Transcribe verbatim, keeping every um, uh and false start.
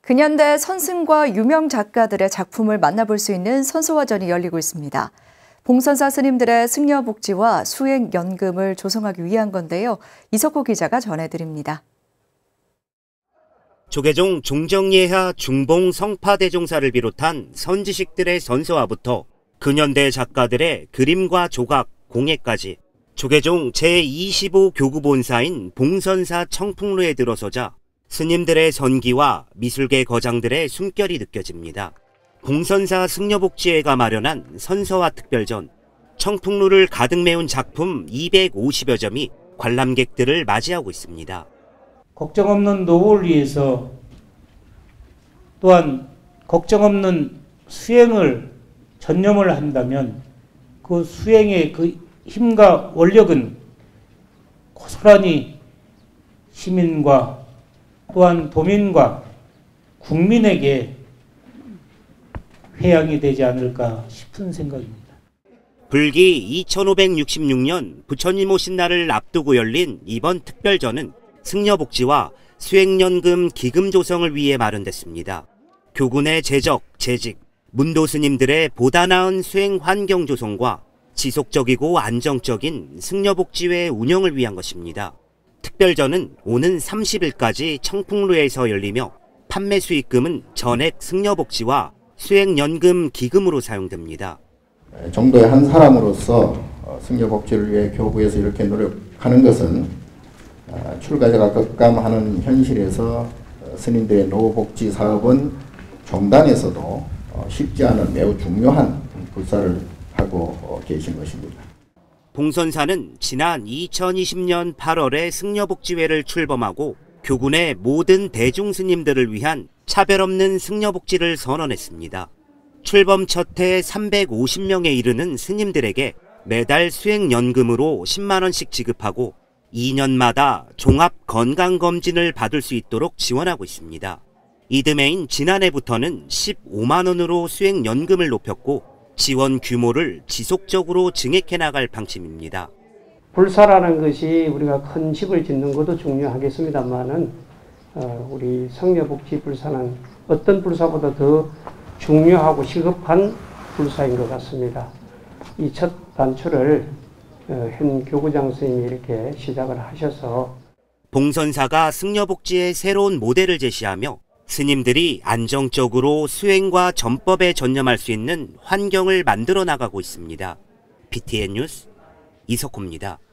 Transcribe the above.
근현대 선승과 유명 작가들의 작품을 만나볼 수 있는 선소화전이 열리고 있습니다. 봉선사 스님들의 승려복지와 수행연금을 조성하기 위한 건데요. 이석호 기자가 전해드립니다. 조계종 종정예하 중봉 성파대종사를 비롯한 선지식들의 선서화부터 근현대 작가들의 그림과 조각, 공예까지 조계종 제이십오 교구본사인 봉선사 청풍루에 들어서자 스님들의 선기와 미술계 거장들의 숨결이 느껴집니다. 봉선사 승려복지회가 마련한 선서화 특별전, 청풍루를 가득 메운 작품 이백오십여 점이 관람객들을 맞이하고 있습니다. 걱정 없는 노후를 위해서 또한 걱정 없는 수행을 전념을 한다면 그 수행의 그 힘과 원력은 고스란히 시민과 또한 도민과 국민에게 회양이 되지 않을까 싶은 생각입니다. 불기 이천오백육십육 년 부처님 오신 날을 앞두고 열린 이번 특별전은 승려복지와 수행연금 기금 조성을 위해 마련됐습니다. 교군의 재적, 재직, 문도 스님들의 보다 나은 수행 환경 조성과 지속적이고 안정적인 승려복지회 운영을 위한 것입니다. 특별전은 오는 삼십 일까지 청풍루에서 열리며 판매 수익금은 전액 승려복지와 수행연금 기금으로 사용됩니다. 정도의 한 사람으로서 승려복지를 위해 교구에서 이렇게 노력하는 것은 출가자가 급감하는 현실에서 스님들의 노후복지 사업은 종단에서도 쉽지 않은 매우 중요한 불사를 하고 계신 것입니다. 봉선사는 지난 이천이십 년 팔월에 승려복지회를 출범하고 교군의 모든 대중스님들을 위한 차별 없는 승려복지를 선언했습니다. 출범 첫 해 삼백오십 명에 이르는 스님들에게 매달 수행연금으로 십만 원씩 지급하고 이 년마다 종합건강검진을 받을 수 있도록 지원하고 있습니다. 이듬해인 지난해부터는 십오만 원으로 수행연금을 높였고 지원 규모를 지속적으로 증액해 나갈 방침입니다. 불사라는 것이 우리가 큰 집을 짓는 것도 중요하겠습니다만은 어, 우리 승려복지 불사는 어떤 불사보다 더 중요하고 시급한 불사인 것 같습니다. 이 첫 단추를 어, 현 교구장 스님이 이렇게 시작을 하셔서 봉선사가 승려복지의 새로운 모델을 제시하며 스님들이 안정적으로 수행과 전법에 전념할 수 있는 환경을 만들어 나가고 있습니다. 비티엔 뉴스 이석호입니다.